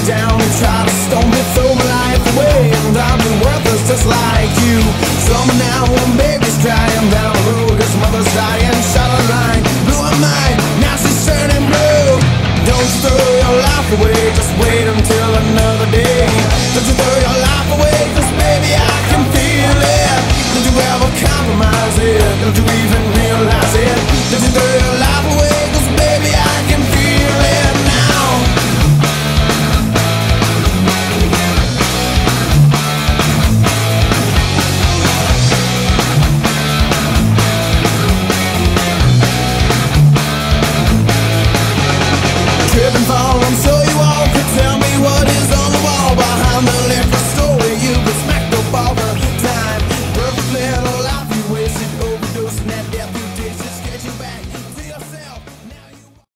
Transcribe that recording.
down and try to stone me, throw my life away, and I've been worthless just like you. Summer now when baby's crying down the road, his mother's dying, shot a line, blew her mind, now she's turning blue. Don't throw your life away,